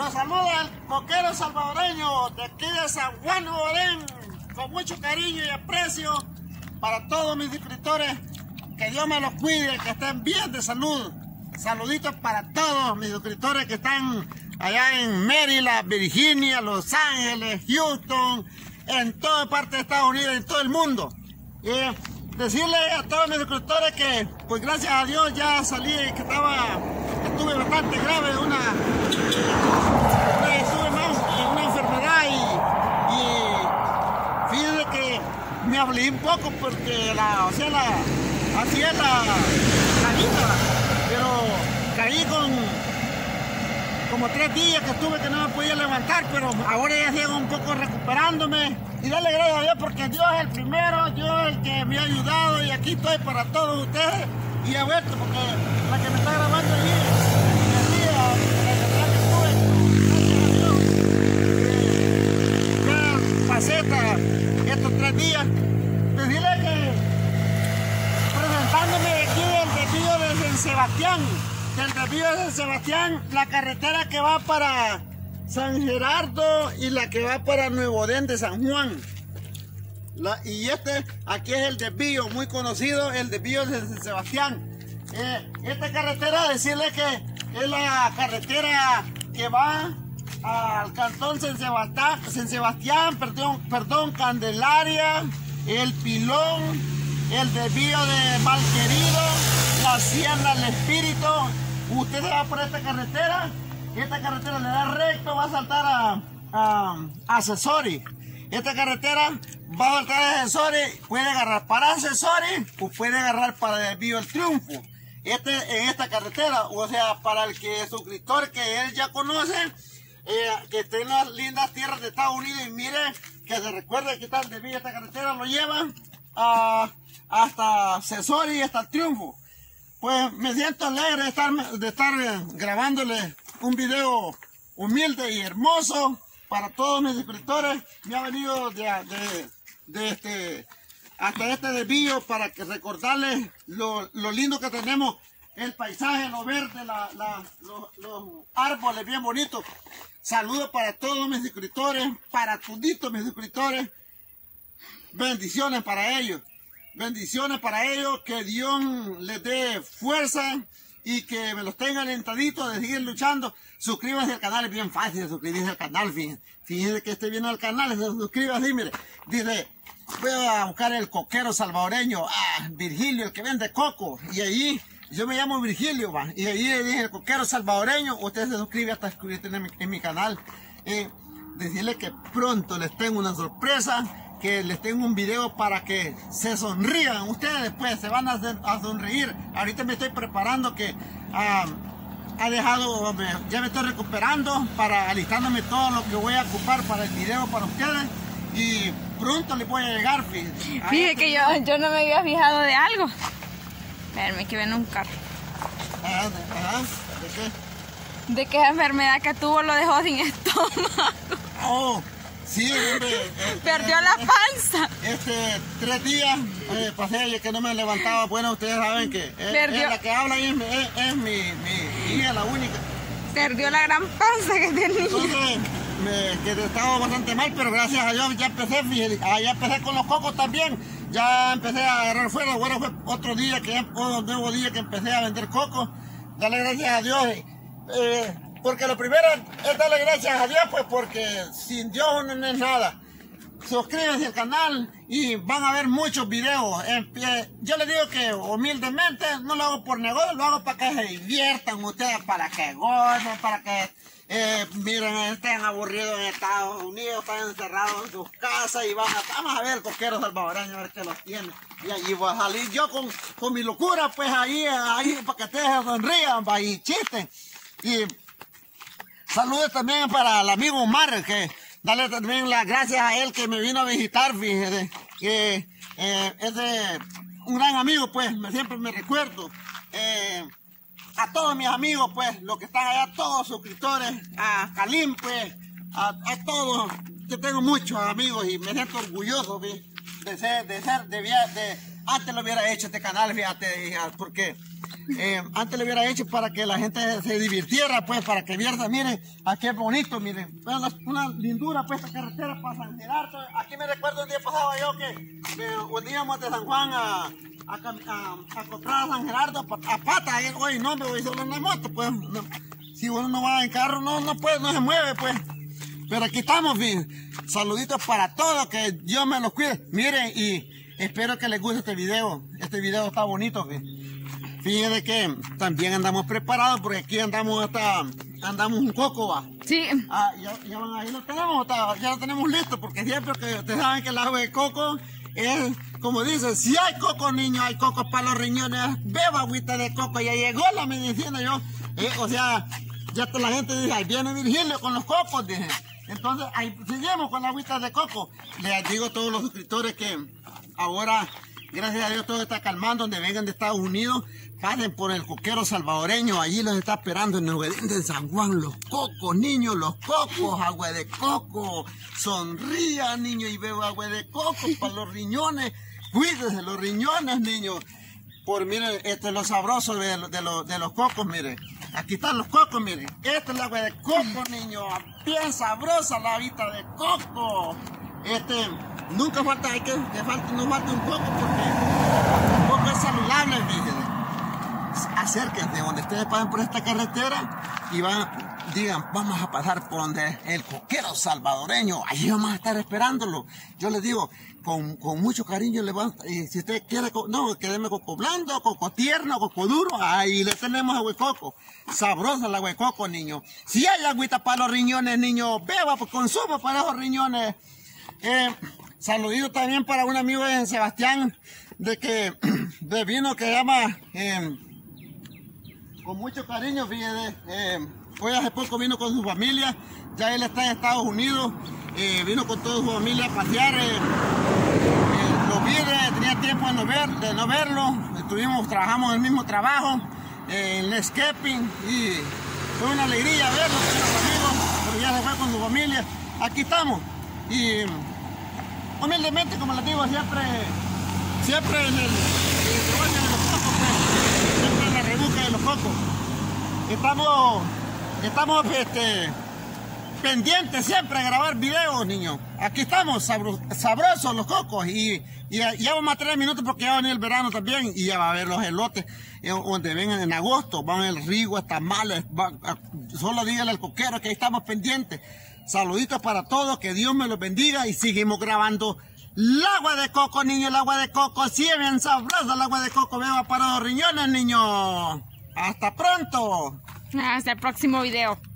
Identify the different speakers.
Speaker 1: Los saluda el coquero salvadoreño de aquí de San Juan, Nuevo León, con mucho cariño y aprecio para todos mis suscriptores. Que Dios me los cuide, que estén bien de salud. Saluditos para todos mis suscriptores que están allá en Maryland, Virginia, Los Ángeles, Houston, en toda parte de Estados Unidos, en todo el mundo. Decirle a todos mis suscriptores que, pues gracias a Dios ya salí, que estuve bastante grave de una enfermedad y fíjense que me hablé un poco porque así es la vida, pero caí como 3 días que estuve que no me podía levantar, pero ahora ya sigo un poco recuperándome y darle gracias a Dios porque Dios es el primero, Dios es el que me ha ayudado y aquí estoy para todos ustedes y he vuelto porque la que me está grabando allí estos 3 días, decirle que presentándome aquí del desvío de San Sebastián, la carretera que va para San Gerardo y la que va para Nuevo Den de San Juan. Aquí es el desvío muy conocido, el desvío de San Sebastián. Esta carretera, decirle que es la carretera que va al cantón San Sebastián, Candelaria, El Pilón, el desvío de Malquerido, la Hacienda del Espíritu. Usted se va por esta carretera le da recto, va a saltar a Cesori. Esta carretera va a saltar a Cesori, puede agarrar para Cesori o puede agarrar para el desvío El Triunfo. En esta carretera, o sea, para el suscriptor que él ya conoce, que esté en las lindas tierras de Estados Unidos y mire, que se recuerde que está de esta carretera, lo lleva hasta Cesori y hasta El Triunfo. Pues me siento alegre de estar grabándole un video humilde y hermoso para todos mis suscriptores. Me ha venido hasta este desvío para que recordarles lo lindo que tenemos, el paisaje, lo verde, los árboles bien bonitos. Saludos para todos mis suscriptores, para toditos mis suscriptores. Bendiciones para ellos. Que Dios les dé fuerza y que me los tenga alentaditos de seguir luchando. Suscríbanse al canal, es bien fácil suscribirse al canal. Fíjense que esté viendo el canal, se suscriba así, mire. Dice, voy a buscar el coquero salvadoreño, Virgilio, el que vende coco. Y allí, yo me llamo Virgilio, y allí le dije, el coquero salvadoreño, usted se suscribe hasta suscribirse en mi canal. Decirle que pronto les tengo una sorpresa, que les tengo un video para que se sonrían. Ustedes después se van a sonreír. Ahorita me estoy preparando que ya me estoy recuperando para alistándome todo lo que voy a ocupar para el video para ustedes y pronto les voy a llegar.
Speaker 2: Fíjate que yo no me había fijado de algo. Verme que viene un carro.
Speaker 1: ¿De qué?
Speaker 2: De que esa enfermedad que tuvo lo dejó sin estómago.
Speaker 1: Oh, sí, hombre.
Speaker 2: Perdió la panza.
Speaker 1: 3 días pasé que no me levantaba. Bueno, ustedes saben que la que habla ahí es mi hija, la única.
Speaker 2: Perdió la gran panza que tenía.
Speaker 1: Entonces, que estaba bastante mal, pero gracias a Dios ya empecé con los cocos también. Ya empecé a agarrar fuera. Bueno, fue otro nuevo día que empecé a vender cocos. Dale gracias a Dios. Porque lo primero es darle gracias a Dios, pues porque sin Dios uno no es nada. Suscríbanse al canal y van a ver muchos videos. Yo les digo que humildemente no lo hago por negocio, lo hago para que se diviertan ustedes, para que gocen, para que miren, estén aburridos en Estados Unidos, están encerrados en sus casas y vamos a ver el coquero salvadoreño, a ver qué los tiene. Y allí voy a salir yo con mi locura, pues ahí para que ustedes se sonrían y chisten. Y saludos también para el amigo Omar, que darle también las gracias a él que me vino a visitar, fíjate, que es un gran amigo, pues, siempre me recuerdo. A todos mis amigos, pues, los que están allá, todos suscriptores, a Kalim, pues, a todos, yo tengo muchos amigos y me siento orgulloso, de antes lo hubiera hecho este canal, fíjate, porque antes le hubiera hecho para que la gente se divirtiera, pues, para que viera, miren, aquí es bonito, miren, una lindura, pues, esta carretera para San Gerardo. Aquí me recuerdo un día pasado yo que veníamos de San Juan a comprar a San Gerardo a pata, hoy no, me voy solo en la moto, pues, no, si uno no va en carro, no puede, no se mueve, pues. Pero aquí estamos, bien. Saluditos para todos, que Dios me los cuide. Miren, y espero que les guste este video. Este video está bonito, bien. Fíjense que también andamos preparados, porque aquí andamos un coco, va.
Speaker 2: Sí.
Speaker 1: Ahí lo tenemos, ya lo tenemos listo, porque siempre que ustedes saben que el agua de coco es, como dicen, si hay coco, niños, hay coco para los riñones. Beba agüita de coco, ya llegó la medicina, o sea, ya toda la gente dice, ahí viene Virgilio con los cocos, dije. Entonces, ahí seguimos con la agüita de coco. Les digo a todos los suscriptores que ahora, gracias a Dios, todo está calmando. Donde vengan de Estados Unidos, pasen por el coquero salvadoreño. Allí los está esperando en el Huedín de San Juan. Los cocos, niños, los cocos, agua de coco. Sonría, niño, y beba agua de coco para los riñones. Cuídense los riñones, niños. Miren, esto es lo sabroso de los cocos, miren. Aquí están los cocos, miren. Esta es el agua de coco, niños. Bien sabrosa la agüita de coco. Nunca falta, no falta un coco, porque el coco es saludable, fíjense. Acérquense donde ustedes pasen por esta carretera y digan, vamos a pasar por donde el coquero salvadoreño. Allí vamos a estar esperándolo. Yo les digo, con mucho cariño, y si usted quiere, quédeme coco blando, coco tierno, coco duro, ahí le tenemos agua de coco. Sabrosa el agua de coco, niño. Si hay agüita para los riñones, niño, beba, pues consuma para esos riñones. Saludito también para un amigo de San Sebastián, de vino que llama, con mucho cariño, fíjate, hoy hace poco vino con su familia, ya él está en Estados Unidos, vino con toda su familia a pasear, lo vi, tenía tiempo de no verlo, trabajamos en el mismo trabajo, en landscaping, y fue una alegría verlo con los amigos, pero ya se fue con su familia. Aquí estamos, y humildemente, como les digo, siempre en el rebaño de los cocos, pues, siempre en la rebuca de los cocos. Estamos pendientes siempre a grabar videos, niños. Aquí estamos, sabrosos los cocos, y ya vamos a tener minutos porque ya va a venir el verano también, y ya va a haber los elotes, donde vengan en agosto, van el rigo, tamales, solo díganle al coquero que ahí estamos pendientes. Saluditos para todos, que Dios me los bendiga, y seguimos grabando el agua de coco, niños, el agua de coco, sí, bien sabrosa el agua de coco, beba para los riñones, niños. Hasta pronto.
Speaker 2: Hasta el próximo video.